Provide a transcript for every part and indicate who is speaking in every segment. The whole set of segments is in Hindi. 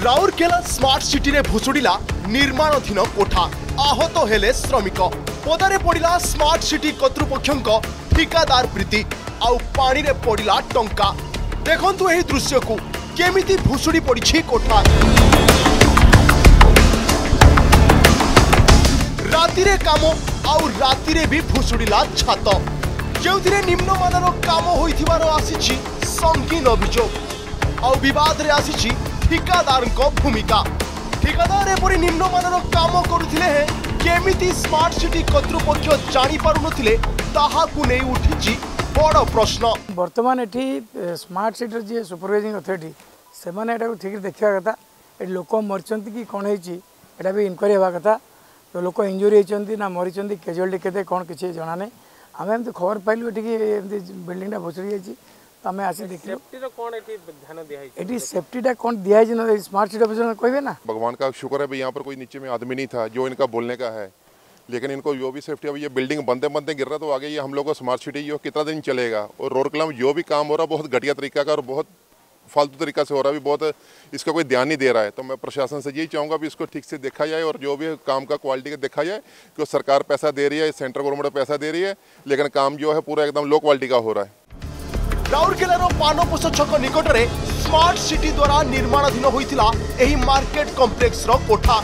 Speaker 1: राउरकेला स्मार्ट सिटी रे भुसुड़िला निर्माणाधीन कोठा आहत हेले श्रमिक पदारे पड़िला स्मार्ट सिटी कर्तृपक्षक ठिकादार प्रीति आउ पानी रे पड़िला टंका। देखंतु एही दृश्य को केमिति भुसुड़ी पड़ी कोठा। राति रे काम आउ राति रे भी भुसुड़िला छात जो निम्नमानर काम होइथिबार आसीछि संगीन अभियोग आउ विवाद रे आसीछि ठिकादार भूमिका। ठिकादार एपरी निम्नमानर काम करुथिले हे केमिति स्मार्ट सिटी कर्तृपक्ष जानि पारु नथिले ताहाकु नै उठिछि बड़ प्रश्न।
Speaker 2: वर्तमान एठी स्मार्ट सिटी जे सुपरवाइजिंग अथॉरिटी से माने एटा ठीक देखिया कथा ए लोक मरचंती कि कोन हेछि एटा भी इनक्वारी हेबा कथा। तो लोक इंजुरी हेचंती ना मरिचंती कैजुअलिटी केते कोन किछि जणा नै। आम एमती खबर पाइलु एमती बिल्डिंग भुसुड़ी जाइए तो आम आसी देख सेफ्टी कौन दिया स्मार्ट सिटी ऑफिसर कहे ना।
Speaker 3: भगवान का शुक्र है भाई यहाँ पर कोई नीचे में आदमी नहीं था जो इनका बोलने का है, लेकिन इनको जो भी सेफ्टी अभी ये बिल्डिंग बनते बनते गिर रहा तो आगे ये हम लोग को स्मार्ट सिटी जो कितना दिन चलेगा। और रोडकला में जो भी काम हो रहा बहुत घटिया तरीका का और बहुत फालतू तरीका से हो रहा है, भी बहुत इसका कोई ध्यान नहीं दे रहा है। तो मैं प्रशासन से यही चाहूँगा भी इसको ठीक से देखा जाए और जो भी काम का क्वालिटी का देखा जाए कि सरकार पैसा दे रही है, सेंट्रल गवर्नमेंट पैसा दे रही है, लेकिन काम जो है पूरा एकदम लो क्वालिटी का हो रहा है।
Speaker 1: राउरकेलार पानपोष छक निकट में स्मार्ट सिटी द्वारा निर्माणाधीन होइथिला एही मार्केट कॉम्प्लेक्स रो कोठा।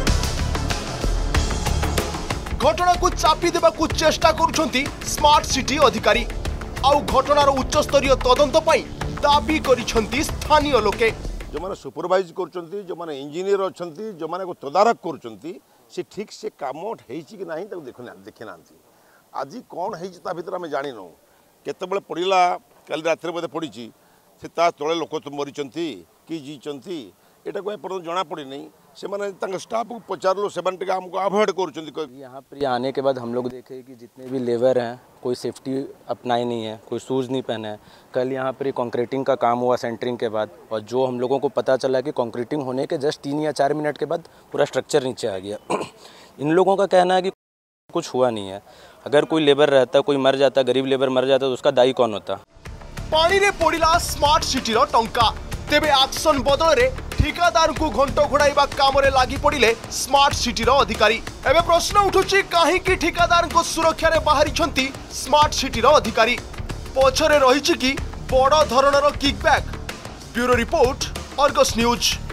Speaker 1: घटना को चापी देबाकू चेष्टा करुछंती स्मार्ट सिटी अधिकारी आउ घटनार उच्च स्तरीय तदंत पई दाबी करिछंती स्थानीय लोके।
Speaker 4: जो माने सुपरवाइज करछंती, जो माने इंजीनियर अछंती, जो माने को तदारक करछंती से ठीक से काम हेछि कि नाही ताको देखि नांती। आज कोन हेछि ता भीतर हम जानि न केतेबेले पड़िला कल रात्रि बोधे पड़ी से ता तले लोक तो मरीचंती कि जीचंती एटा को पर्यंत जना पड़ी नहीं। से माने तांग स्टाफ को पचारलो से माने हमको अवॉइड करचंती।
Speaker 5: यहाँ पर आने के बाद हम लोग देखे कि जितने भी लेबर हैं कोई सेफ्टी अपनाए नहीं है, कोई शूज़ नहीं पहने हैं। कल यहाँ पर कंक्रीटिंग का काम हुआ सेंटरिंग के बाद, और जो हम लोगों को पता चला कि कंक्रीटिंग होने के जस्ट 3 या 4 मिनट के बाद पूरा स्ट्रक्चर नीचे आ गया। इन लोगों का कहना है कि कुछ हुआ नहीं है। अगर कोई लेबर रहता, कोई मर जाता, गरीब लेबर मर जाता तो उसका दायी कौन होता?
Speaker 1: पानी रे पड़िला स्मार्ट सिटी रो टंका तेबे एक्शन बदल रे ठिकादार को घंटो घोड़ाइबा काम रे लागि पड़िले स्मार्ट सिटी रो अधिकारी। एबे प्रश्न उठुची काहे कि ठिकादार को सुरक्षा रे बाहरी छंती स्मार्ट सिटी रो अधिकारी। पछरे रहिछि कि बड़ धरणर kickback. Bureau report, Argus news.